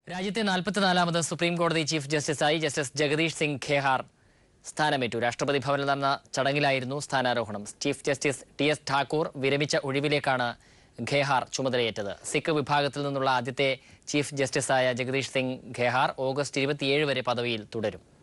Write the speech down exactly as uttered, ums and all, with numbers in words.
രാജ്യത്തെ നാൽപ്പത്തിനാലാമത് സുപ്രീം കോടതി ചീഫ് ജസ്റ്റിസായി ജസ്റ്റിസ് ജഗദീഷ് സിംഗ് ഖേഹാർ സ്ഥാനമേറ്റു. രാഷ്ട്രപതി ഭവനിൽ നടന്ന ചടങ്ങിലായിരുന്നു സ്ഥാനാരോഹണം. Chief justice T S Thakur വിരമിച്ച ഒഴിവിലേക്കാണ് ഖേഹാർ ചുമതലയേറ്റത്. സിഖ് വിഭാഗത്തിൽ നിന്നുള്ള ആദ്യത്തെ ചീഫ് ജസ്റ്റിസായ ജഗദീഷ് സിംഗ് ഖേഹാർ ഓഗസ്റ്റ് ഇരുപത്തിയേഴ് വരെ പദവിയിൽ തുടരും.